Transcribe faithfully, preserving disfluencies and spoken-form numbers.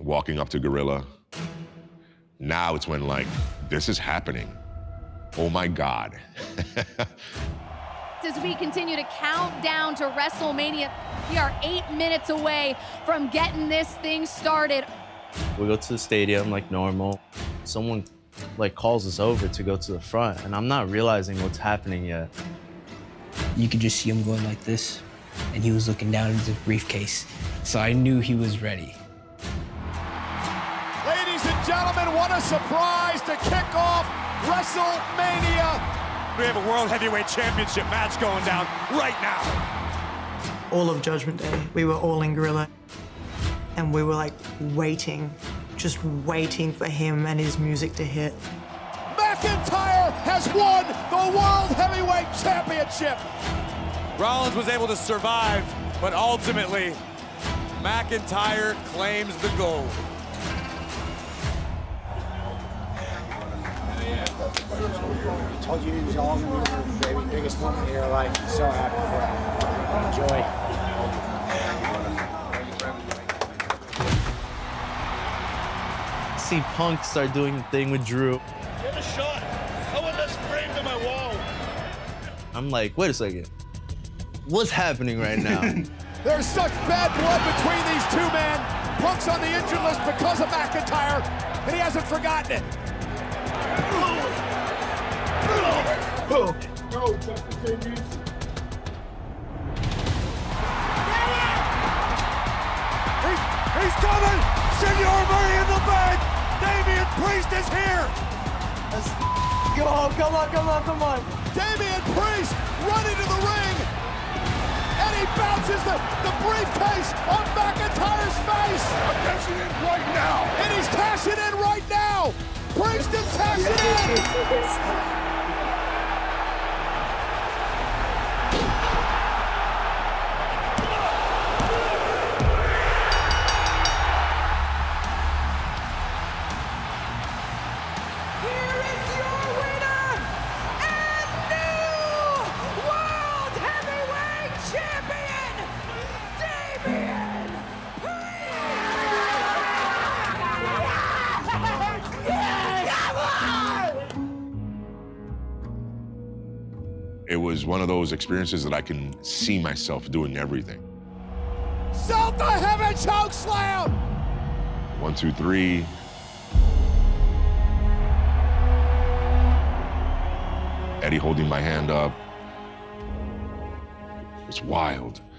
walking up to Gorilla. Now it's when, like, this is happening. Oh my God. As we continue to count down to WrestleMania, we are eight minutes away from getting this thing started. We go to the stadium like normal. Someone like calls us over to go to the front, and I'm not realizing what's happening yet. You could just see him going like this, and he was looking down into the briefcase. So I knew he was ready. Ladies and gentlemen, what a surprise to kick off WrestleMania. We have a World Heavyweight Championship match going down right now. All of Judgment Day, we were all in Gorilla, and we were like waiting, just waiting for him and his music to hit. McIntyre has won the World Heavyweight Championship. Rollins was able to survive, but ultimately, McIntyre claims the gold. I told you it was all going to be the biggest moment of your life. I'm so happy for you. Enjoy. See Punk start doing the thing with Drew. Give a shot. I want this framed to my wall. I'm like, wait a second. What's happening right now? There's such bad blood between these two men. Punk's on the injured list because of McIntyre, and he hasn't forgotten it. Oh. No, that's the same music. He's, he's coming! Senor Murray in the back! Damian Priest is here! Let's go, come on, come on, come on. Damian Priest running to the ring! And he bounces the, the briefcase on McIntyre's face! I'm cashing in right now! And he's cashing in right now! Priest is cashing in! It was one of those experiences that I can see myself doing everything. South of Heaven choke slam! One, two, three. Eddie holding my hand up. It's wild.